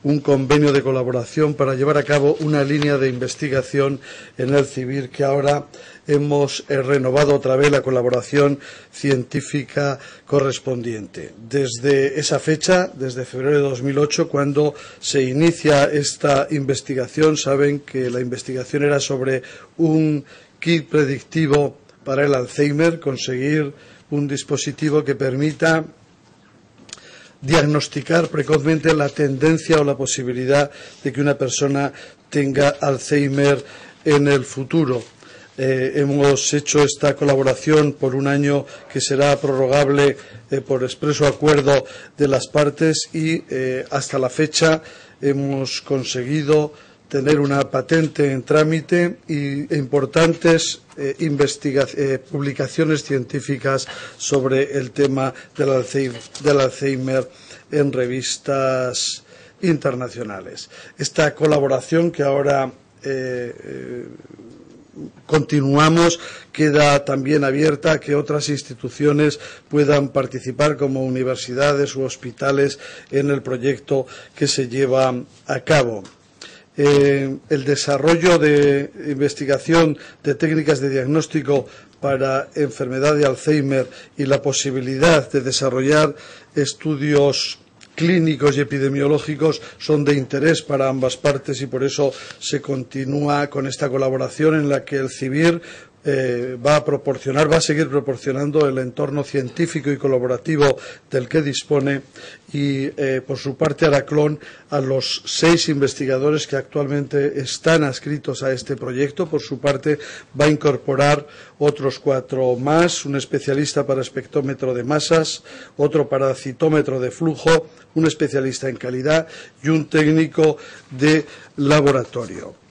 un convenio de colaboración para llevar a cabo una línea de investigación en el CIBIR, que ahora hemos renovado otra vez la colaboración científica correspondiente. Desde esa fecha, desde febrero de 2008, cuando se inicia esta investigación, saben que la investigación era sobre un kit predictivo para el Alzheimer, conseguir un dispositivo que permita diagnosticar precozmente la tendencia o la posibilidad de que una persona tenga Alzheimer en el futuro. Hemos hecho esta colaboración por un año que será prorrogable por expreso acuerdo de las partes y hasta la fecha hemos conseguido tener una patente en trámite e importantes publicaciones científicas sobre el tema del Alzheimer en revistas internacionales. Esta colaboración que ahora continuamos queda también abierta a que otras instituciones puedan participar, como universidades u hospitales, en el proyecto que se lleva a cabo. El desarrollo de investigación de técnicas de diagnóstico para enfermedad de Alzheimer y la posibilidad de desarrollar estudios clínicos y epidemiológicos son de interés para ambas partes y por eso se continúa con esta colaboración en la que el CIBIR va a seguir proporcionando el entorno científico y colaborativo del que dispone y, por su parte, Araclon, a los 6 investigadores que actualmente están adscritos a este proyecto. Por su parte, va a incorporar otros 4 más, un especialista para espectrómetro de masas, otro para citómetro de flujo, un especialista en calidad y un técnico de laboratorio.